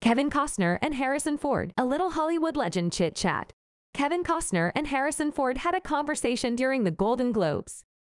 Kevin Costner and Harrison Ford, a little Hollywood legend chit-chat. Kevin Costner and Harrison Ford had a conversation during the Golden Globes.